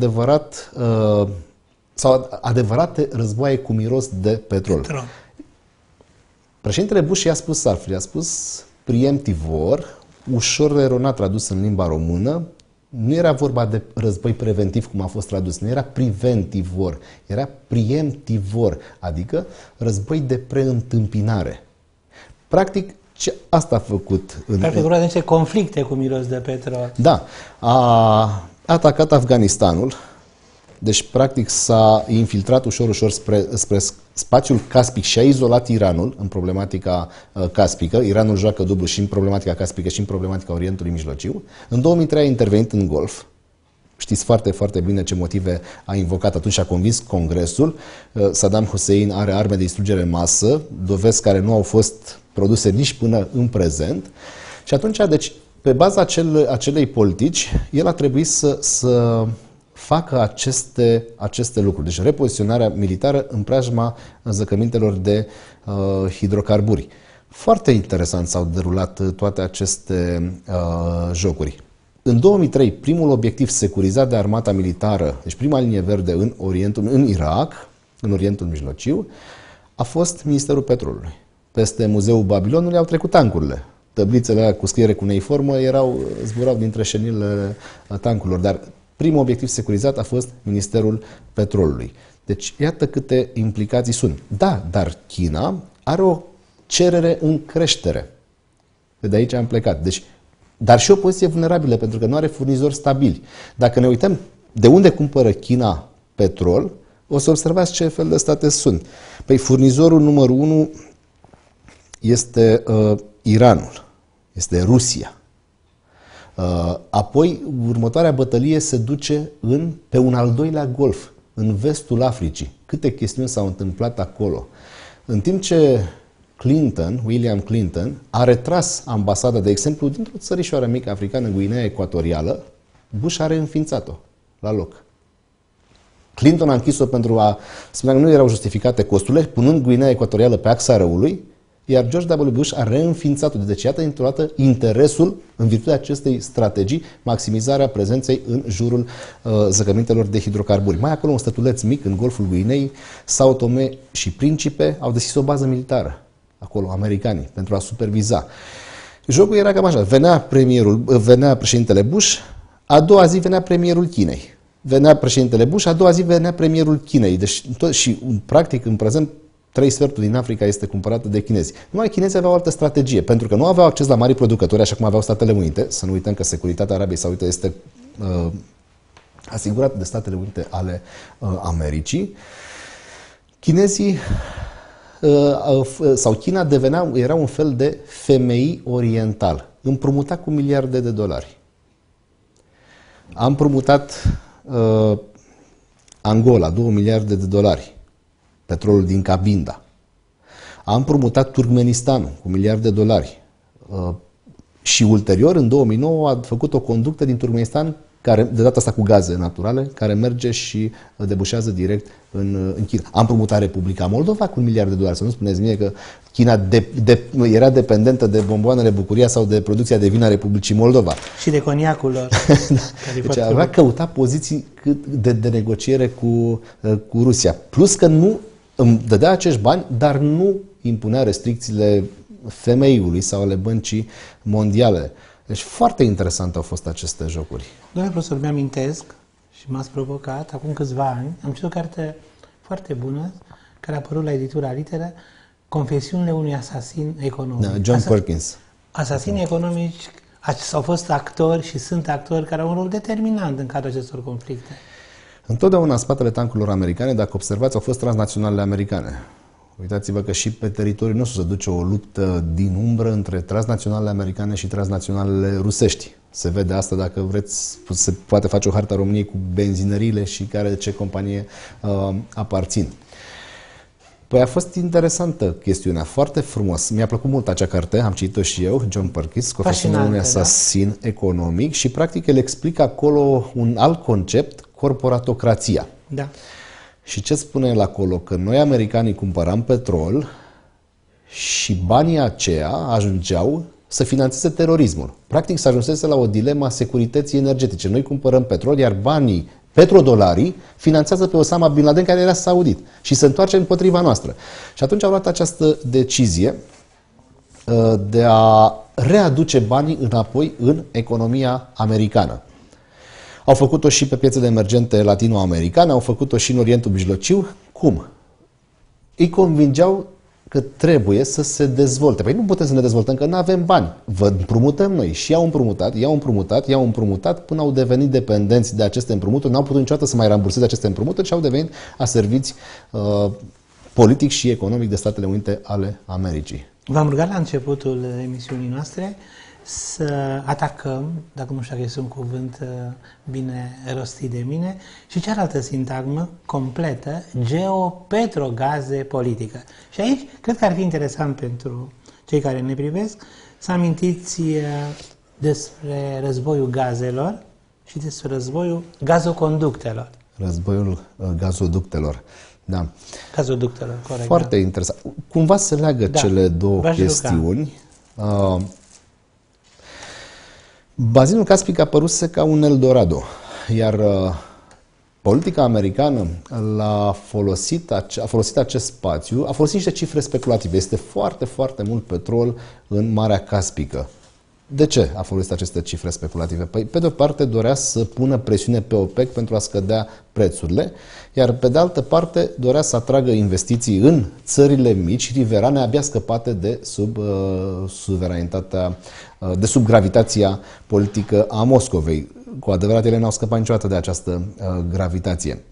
adevărate războaie cu miros de petrol. Președintele Bush i-a spus altfel, i-a spus preemptivor, ușor eronat tradus în limba română. Nu era vorba de război preventiv, cum a fost tradus, nu era preventivor, era preemptivor, adică război de preîntâmpinare. Practic, asta a făcut. Practic, vorba de niște conflicte cu miros de petrol. Da. A atacat Afganistanul, deci, practic, s-a infiltrat ușor spre spațiul caspic și a izolat Iranul în problematica caspică. Iranul joacă dublu și în problematica caspică și în problematica Orientului Mijlociu. În 2003 a intervenit în Golf. Știți foarte, foarte bine ce motive a invocat atunci și a convins Congresul. Saddam Hussein are arme de distrugere în masă, dovezi care nu au fost produse nici până în prezent. Și atunci, deci, pe baza acelei politici, el a trebuit să facă aceste lucruri. Deci repoziționarea militară în preajma zăcămintelor de hidrocarburi. Foarte interesant s-au derulat toate aceste jocuri. În 2003, primul obiectiv securizat de armata militară, deci prima linie verde în Irak, în Orientul Mijlociu, a fost Ministerul Petrolului. Peste Muzeul Babilonului au trecut tancurile. Tăblițele alea cu scriere cuneiformă zburau dintre șenilele tancurilor, dar primul obiectiv securizat a fost Ministerul Petrolului. Deci, iată câte implicații sunt. Da, dar China are o cerere în creștere. De aici am plecat. Deci, dar și o poziție vulnerabilă, pentru că nu are furnizori stabili. Dacă ne uităm de unde cumpără China petrol, o să observați ce fel de state sunt. Păi, furnizorul numărul 1 este Iranul, este Rusia. Apoi, următoarea bătălie se duce pe un al doilea golf, în vestul Africii. Câte chestiuni s-au întâmplat acolo. În timp ce William Clinton, a retras ambasada, de exemplu, dintr-o țărișoară mică africană, Guinea Ecuatorială, Bush a reînființat-o la loc. Clinton a închis-o pentru a spune că nu erau justificate costurile, punând Guinea Ecuatorială pe axa răului, iar George W. Bush a reînființat-o. Deci, iată, dintr-o dată, interesul, în virtutea acestei strategii, maximizarea prezenței în jurul zăcămintelor de hidrocarburi. Mai acolo, un stătuleț mic, în Golful Guinei, Sao Tome și Principe au deschis o bază militară, acolo, americanii, pentru a superviza. Jocul era cam așa. Venea președintele Bush, a doua zi venea premierul Chinei. Venea președintele Bush, a doua zi venea premierul Chinei. Deci, practic, în prezent, 3 sferturi din Africa este cumpărată de chinezi. Numai chinezii aveau o altă strategie, pentru că nu aveau acces la mari producători, așa cum aveau Statele Unite. Să nu uităm că securitatea Arabiei Saudite este asigurată de Statele Unite ale Americii. Chinezii sau China era un fel de FMI oriental. Împrumuta cu miliarde de dolari. A împrumutat Angola, 2 miliarde de dolari. Petrolul din Cabinda. A împrumutat Turkmenistanul cu miliarde de dolari. Și ulterior, în 2009, a făcut o conductă din Turkmenistan, care, de data asta cu gaze naturale, care merge și debușează direct în China. A împrumutat Republica Moldova cu 1 miliard de dolari. Să nu spuneți mie că China era dependentă de bomboanele Bucuria sau de producția de vin a Republicii Moldova. Și de coniacul lor. Deci avea căuta poziții de negociere cu Rusia. Plus că nu îmi dădea acești bani, dar nu impunea restricțiile FMI-ului sau ale Băncii Mondiale. Deci foarte interesante au fost aceste jocuri. Domnule profesor, mi-amintesc și m-ați provocat, acum câțiva ani, am citit o carte foarte bună, care a apărut la editura Litere, Confesiunile unui asasin economic. Da, John Perkins. Asasinii economici au fost actori și sunt actori care au un rol determinant în cadrul acestor conflicte. Întotdeauna în spatele tancurilor americane, dacă observați, au fost transnaționalele americane. Uitați-vă că și pe teritoriul nostru se duce o luptă din umbră între transnaționalele americane și transnaționalele rusești. Se vede asta, dacă vreți, se poate face o hartă a României cu benzinăriile și ce companie aparțin. Păi a fost interesantă chestiunea, foarte frumos. Mi-a plăcut mult acea carte, am citit-o și eu, John Perkins, Confesiunea unui asasin economic, și practic el explică acolo un alt concept, corporatocrația. Da. Și ce spune el acolo? Că noi americanii cumpăram petrol și banii aceia ajungeau să finanțeze terorismul. Practic se ajunsese la o dilemă a securității energetice. Noi cumpărăm petrol, iar banii, petrodolarii, finanțează pe Osama Bin Laden, care era saudit, și se întoarce împotriva noastră. Și atunci au luat această decizie de a readuce banii înapoi în economia americană. Au făcut-o și pe piețele emergente latinoamericane, au făcut-o și în Orientul Mijlociu. Cum? Îi convingeau că trebuie să se dezvolte. Păi nu putem să ne dezvoltăm, că nu avem bani. Vă împrumutăm noi. Și i-au împrumutat până au devenit dependenți de aceste împrumuturi. N-au putut niciodată să mai ramburseze aceste împrumuturi și au devenit aserviți politic și economic de Statele Unite ale Americii. V-am rugat la începutul emisiunii noastre să atacăm, dacă nu știu dacă este un cuvânt bine rostit de mine, și cealaltă sintagmă completă, geopetrogaze politică. Și aici cred că ar fi interesant pentru cei care ne privesc să amintiți despre războiul gazelor și despre războiul gazoconductelor. Războiul gazoductelor. Da. Gazoductelor, corect. Foarte interesant. Cumva se leagă cele două chestiuni. Bazinul Caspic a apăruse ca un Eldorado, iar politica americană a folosit acest spațiu, a folosit niște cifre speculative. Este foarte, foarte mult petrol în Marea Caspică. De ce a folosit aceste cifre speculative? Păi, pe de o parte, dorea să pună presiune pe OPEC pentru a scădea prețurile, iar pe de altă parte, dorea să atragă investiții în țările mici, riverane, abia scăpate de sub suveranitatea, de sub gravitația politică a Moscovei. Cu adevărat, ele n-au scăpat niciodată de această gravitație.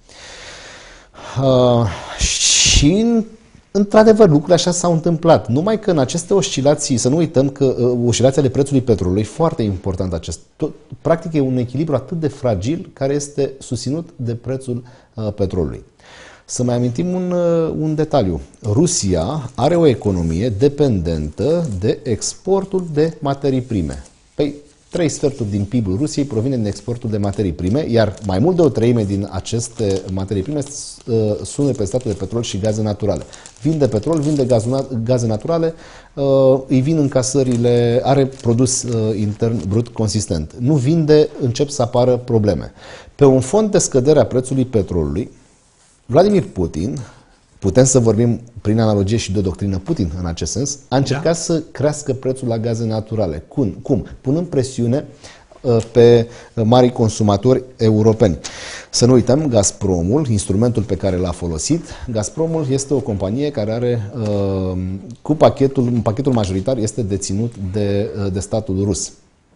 Și într-adevăr, lucrurile așa s-au întâmplat. Numai că în aceste oscilații, să nu uităm că oscilația ale prețului petrolului, foarte important practic e un echilibru atât de fragil care este susținut de prețul petrolului. Să mai amintim un detaliu. Rusia are o economie dependentă de exportul de materii prime. Păi, 3/4 din PIB-ul Rusiei provine din exportul de materii prime, iar mai mult de 1/3 din aceste materii prime sunt pe statul de petrol și gaze naturale. Vinde petrol, vinde gaze naturale, îi vin încasările, are produs intern brut consistent. Nu vinde, încep să apară probleme. Pe un fond de scădere a prețului petrolului, Vladimir Putin, putem să vorbim prin analogie și de o doctrină Putin în acest sens, a încercat să crească prețul la gaze naturale. Cum? Punând presiune pe mari consumatori europeni. Să nu uităm, Gazpromul, instrumentul pe care l-a folosit, Gazpromul este o companie care are, pachetul majoritar este deținut de statul rus.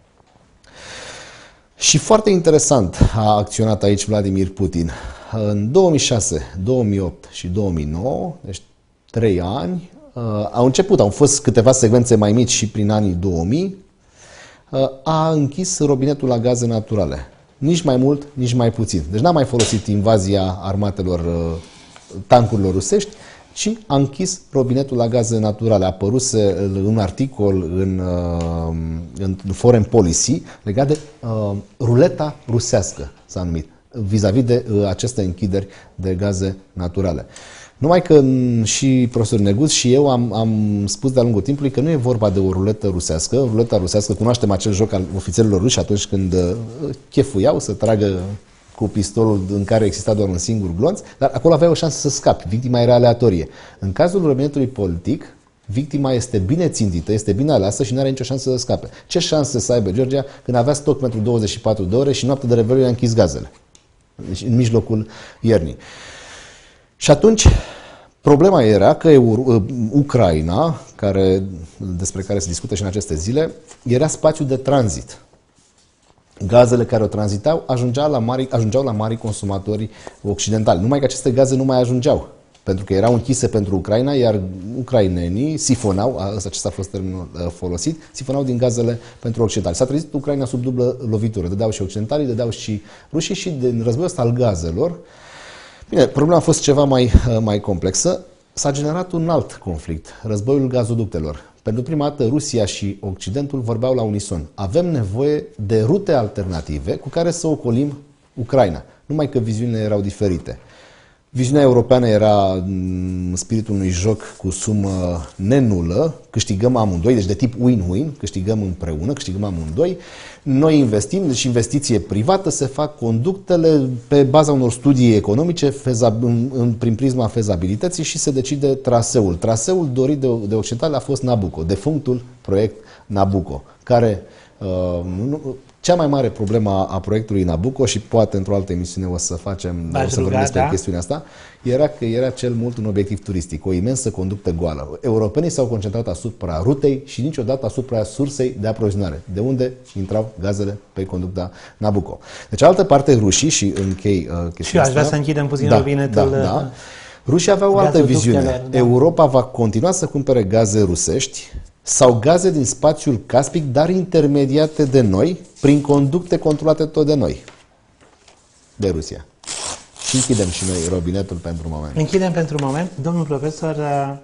Și foarte interesant a acționat aici Vladimir Putin. În 2006, 2008 și 2009, deci 3 ani, au fost câteva secvențe mai mici și prin anii 2000, a închis robinetul la gaze naturale. Nici mai mult, nici mai puțin. Deci n-a mai folosit invazia armatelor, tancurilor rusești, ci a închis robinetul la gaze naturale. A apăruse un articol în Foreign Policy legat de ruleta rusească, s-a numit, vis-a-vis de aceste închideri de gaze naturale. Numai că și profesor Neguț și eu am spus de-a lungul timpului că nu e vorba de o ruletă rusească. Ruleta rusească, cunoaștem acel joc al ofițerilor ruși atunci când chefuiau să tragă cu pistolul în care exista doar un singur glonț, dar acolo aveai o șansă să scapi. Victima era aleatorie. În cazul robinetului politic, victima este bine țintită, este bine aleasă și nu are nicio șansă să scape. Ce șanse să aibă Georgia când avea stoc pentru 24 de ore și noaptea de Revelion a închis gazele? Deci în mijlocul iernii. Și atunci, problema era că Ucraina, despre care se discută și în aceste zile, era spațiu de tranzit. Gazele care o tranzitau ajungeau la mari consumatori occidentali. Numai că aceste gaze nu mai ajungeau, pentru că erau închise pentru Ucraina, iar ucrainenii sifonau, acesta a fost termenul folosit, sifonau din gazele pentru occidentali. S-a trezit Ucraina sub dublă lovitură. Dădeau și occidentalii, dădeau și rușii și din războiul ăsta al gazelor. Bine, problema a fost ceva mai complexă. s-a generat un alt conflict, războiul gazoductelor. Pentru prima dată, Rusia și Occidentul vorbeau la unison. Avem nevoie de rute alternative cu care să ocolim Ucraina. Numai că viziunile erau diferite. Viziunea europeană era în spiritul unui joc cu sumă nenulă, câștigăm amândoi, deci de tip win-win, câștigăm împreună, câștigăm amândoi. Noi investim, deci investiție privată, se fac conductele pe baza unor studii economice prin prisma fezabilității și se decide traseul. Traseul dorit de occidentali a fost Nabucco, defunctul proiect Nabucco, care cea mai mare problemă a proiectului Nabucco, și poate într-o altă emisiune o să vorbim despre chestiunea asta, era că era cel mult un obiectiv turistic, o imensă conductă goală. Europenii s-au concentrat asupra rutei și niciodată asupra sursei de aprovizionare, de unde intrau gazele pe conducta Nabucco. Deci, altă parte, rușii, și închei chestia și eu aș vrea să închidem puțin robinetul. Rușii aveau o altă viziune. Da. Europa va continua să cumpere gaze rusești sau gaze din spațiul Caspic, dar intermediate de noi, prin conducte controlate tot de noi, de Rusia. Și închidem și noi robinetul pentru moment. Închidem pentru moment. Domnul profesor,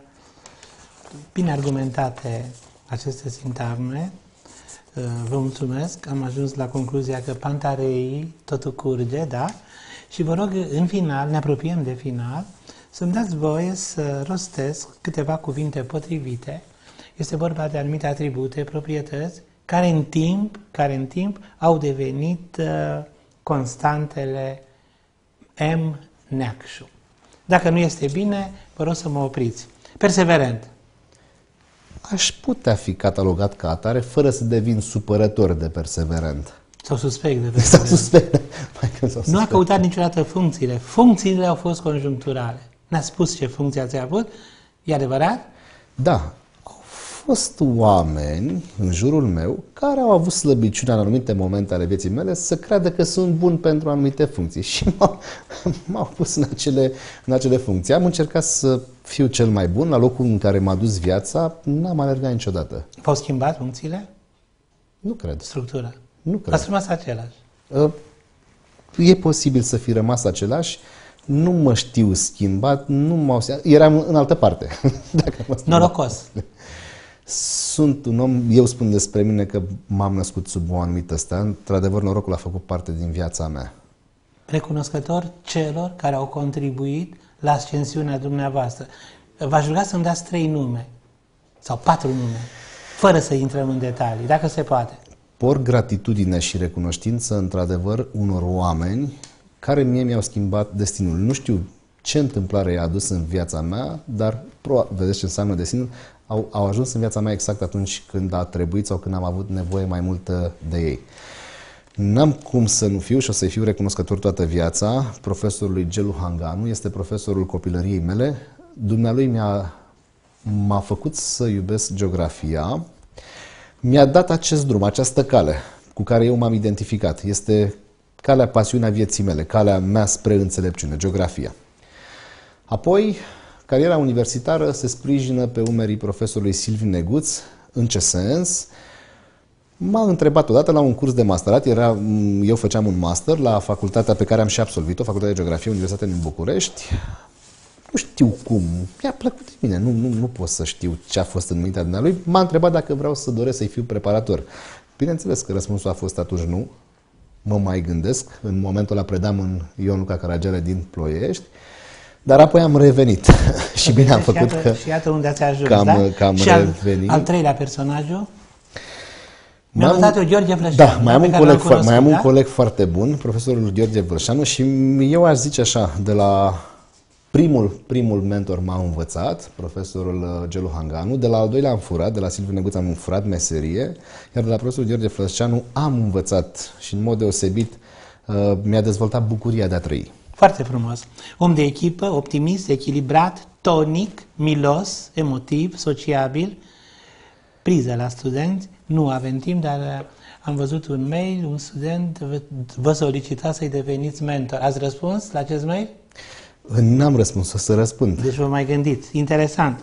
bine argumentate aceste sintagme. Vă mulțumesc. Am ajuns la concluzia că Pantarei totul curge, da? Și vă rog, în final, ne apropiem de final, să-mi dați voie să rostesc câteva cuvinte potrivite. Este vorba de anumite atribute, proprietăți, care în timp au devenit constantele M-neacșu. Dacă nu este bine, vă rog să mă opriți. Perseverent. Aș putea fi catalogat ca atare fără să devin supărător de perseverent. Sau suspect de perseverent. Suspect. Nu a căutat niciodată funcțiile. Funcțiile au fost conjuncturale. N-a spus ce funcție ați avut. E adevărat? Da. Au fost oameni în jurul meu care au avut slăbiciunea în anumite momente ale vieții mele să creadă că sunt bun pentru anumite funcții și m-au pus în acele funcții. Am încercat să fiu cel mai bun la locul în care m-a dus viața, n-am alergat niciodată. V-au schimbat funcțiile? Nu cred. Structura? Nu cred. Ați rămas același? E posibil să fi rămas același. Nu mă știu schimbat, eram în altă parte. Norocos. Sunt un om, eu spun despre mine că m-am născut sub o anumită stea. Într-adevăr, norocul a făcut parte din viața mea. Recunoscător celor care au contribuit la ascensiunea dumneavoastră. V-aș ruga să-mi dați 3 nume sau 4 nume, fără să intrăm în detalii, dacă se poate. Por gratitudine și recunoștință, într-adevăr, unor oameni care mie mi-au schimbat destinul. Nu știu ce întâmplare i-a adus în viața mea, dar vedeți ce înseamnă destinul, au ajuns în viața mea exact atunci când a trebuit sau când am avut nevoie mai multă de ei. N-am cum să nu fiu și o să-i fiu recunoscător toată viața profesorului Gelu Hanganu, este profesorul copilăriei mele. Dumnealui m-a făcut să iubesc geografia, mi-a dat acest drum, această cale cu care eu m-am identificat. Este calea, pasiunea vieții mele, calea mea spre înțelepciune, geografia. Apoi, cariera universitară se sprijină pe umerii profesorului Silviu Neguț. În ce sens? M-a întrebat odată la un curs de masterat, eu făceam un master la facultatea pe care am și absolvit-o, Facultatea de Geografie, Universitatea din București. Nu știu cum, mi-a plăcut de mine, nu pot să știu ce a fost în mintea dumnealui. M-a întrebat dacă vreau să doresc să-i fiu preparator. Bineînțeles că răspunsul a fost atunci nu, mă mai gândesc. În momentul ăla predam în Ion Luca Caragiale din Ploiești. Dar apoi am revenit și bine am făcut că... Și iată unde ați ajuns, că am și revenit. Al treilea personajul? Mi-a notat eu Gheorghe Vlășanu. Da, mai am un coleg foarte bun, profesorul Gheorghe Vlășanu, și eu aș zice așa, de la primul mentor m-a învățat, profesorul Gelu Hanganu, de la al doilea am furat, de la Silviu Neguț am furat meserie, iar de la profesorul Gheorghe Vlășanu am învățat și în mod deosebit mi-a dezvoltat bucuria de a trăi. Foarte frumos. Om de echipă, optimist, echilibrat, tonic, milos, emotiv, sociabil, priză la studenți. Nu avem timp, dar am văzut un mail, un student vă solicita să-i deveniți mentor. Ați răspuns la acest mail? N-am răspuns, o să răspund. Deci vă mai gândiți. Interesant.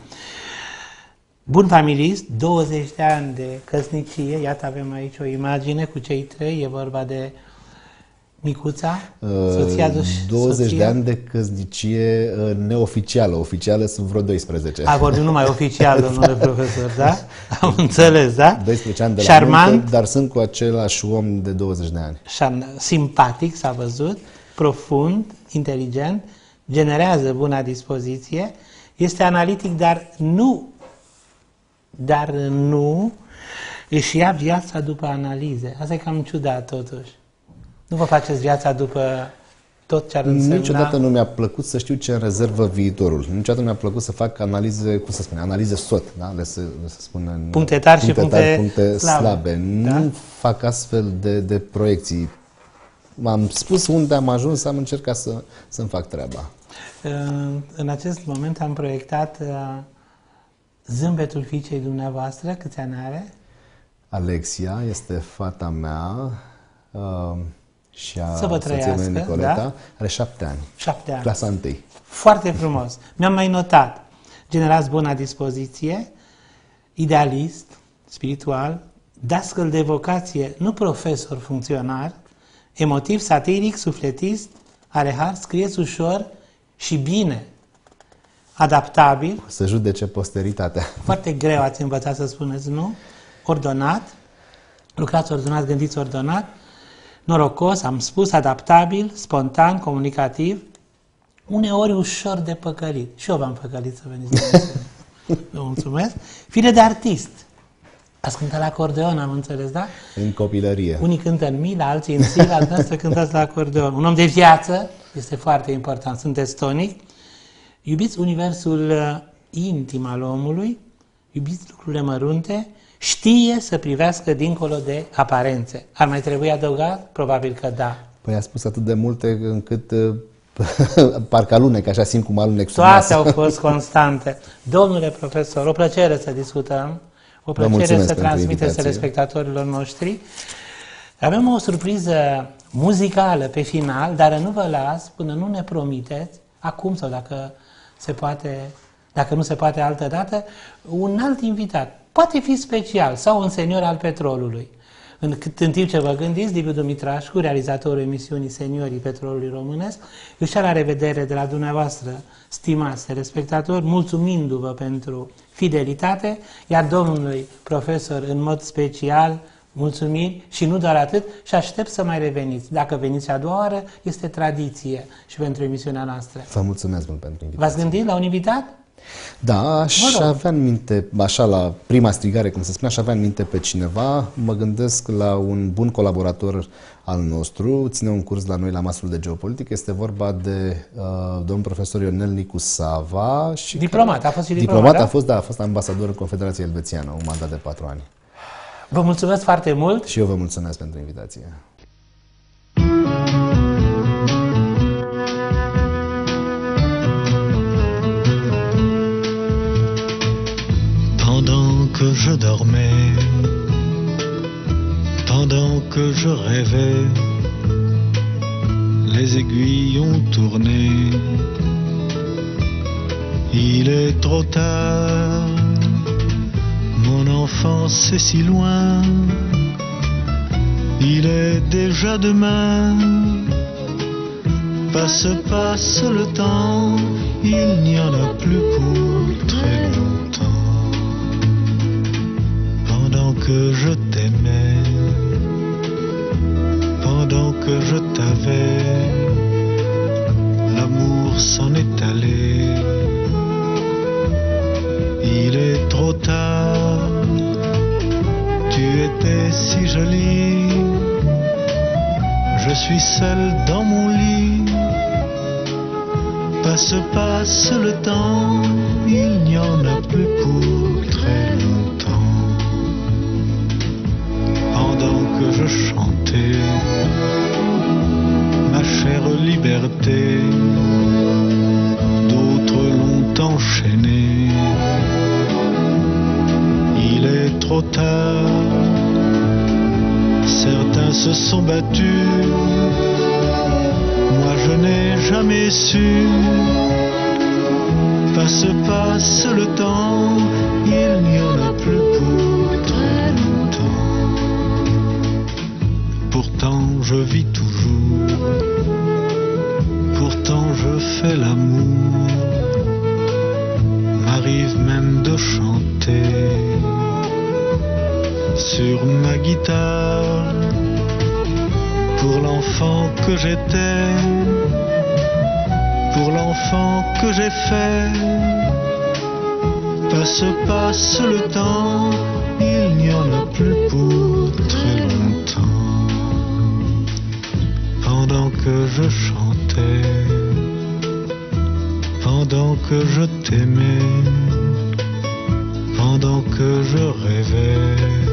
Bun familist, 20 de ani de căsnicie, iată avem aici o imagine cu cei trei, e vorba de Micuța? Soția 20 de ani de căsnicie neoficială. Oficială sunt vreo 12. A vorbit numai oficial, domnule profesor, da? Am înțeles, da? 12 ani de la Șarmant, muncă, dar sunt cu același om de 20 de ani. simpatic, s-a văzut, profund, inteligent, generează buna dispoziție, este analitic, dar nu își ia viața după analize. Asta e cam ciudat, totuși. Nu vă faceți viața după tot ce ar însemna... Niciodată nu mi-a plăcut să știu ce în rezervă viitorul. Niciodată nu mi-a plăcut să fac analize, cum să spune, analize SWOT, da? Le se spune puncte tari și puncte slabe. Da? Nu fac astfel de proiecții. M-am spus unde am ajuns, am încercat să-mi fac treaba. În acest moment am proiectat zâmbetul fiicei dumneavoastră. Câți ani are? Alexia este fata mea și a Să vă soției mele, Nicoleta, da? are 7 ani. 7 ani. Clasa 1. Foarte frumos. Mi-am mai notat. Generați bună dispoziție, idealist, spiritual, dascăl de vocație, nu profesor funcționar, emotiv, satiric, sufletist, are har, scrieți ușor și bine, adaptabil. Să judece posteritatea. Foarte greu ați învățat să spuneți nu, ordonat, lucrați ordonat, gândiți ordonat, norocos, am spus, adaptabil, spontan, comunicativ, uneori ușor de păcălit. Și eu v-am păcălit să veniți. Vă mulțumesc. Fire de artist. Ați cântat la acordeon, am înțeles, da? În copilărie. Unii cântă în mi, la alții în si, la alții cântați la acordeon. Un om de viață, este foarte important, sunteți tonic. Iubiți universul intim al omului, iubiți lucrurile mărunte, știe să privească dincolo de aparențe. Ar mai trebui adăugat? Probabil că da. Păi a spus atât de multe încât parcă alunec, așa simt cum alunec sub Toate masă. au fost constante. Domnule profesor, o plăcere să discutăm, o plăcere să transmiteți telespectatorilor noștri. Avem o surpriză muzicală pe final, dar nu vă las până nu ne promiteți, acum sau dacă se poate, dacă nu se poate altă dată, un alt invitat. Poate fi special sau un senior al petrolului. În timp ce vă gândiți, Liviu Dumitrașcu, realizatorul emisiunii Seniorii Petrolului Românesc, își ia la revedere de la dumneavoastră, stimați telespectatori, mulțumindu-vă pentru fidelitate, iar domnului profesor, în mod special, mulțumiri și nu doar atât, și aștept să mai reveniți. Dacă veniți a doua oară, este tradiție și pentru emisiunea noastră. Vă mulțumesc mult pentru invitație. V-ați gândit la un invitat? Da, aș avea în minte, așa la prima strigare, cum se spune, aș avea în minte pe cineva. Mă gândesc la un bun colaborator al nostru, ține un curs la noi la Masterul de Geopolitică. Este vorba de domnul profesor Ionel Nicu Sava. Și diplomat, a fost și diplomat, da? A fost ambasador în Confederația Elvețiană, un mandat de 4 ani. Vă mulțumesc foarte mult. Și eu vă mulțumesc pentru invitație. Que je dormais, pendant que je rêvais, les aiguilles ont tourné. Il est trop tard, mon enfance est si loin. Il est déjà demain, passe le temps, il n'y en a plus pour très longtemps. Pendant que je t'aimais, pendant que je t'avais, l'amour s'en est allé. Il est trop tard, tu étais si jolie, je suis seul dans mon lit. Passe le temps, il n'y en a plus pour très longtemps. Pendant que je chantais ma chère liberté, d'autres l'ont enchaîné. Il est trop tard, certains se sont battus, moi je n'ai jamais su. Passe le temps, il n'y en a plus pour très longtemps. Pourtant je vis toujours sur ma guitare pour l'enfant que j'étais, pour l'enfant que j'ai fait. Passe le temps, il n'y en a plus pour très longtemps. Pendant que je chantais, pendant que je t'aimais, pendant que je rêvais,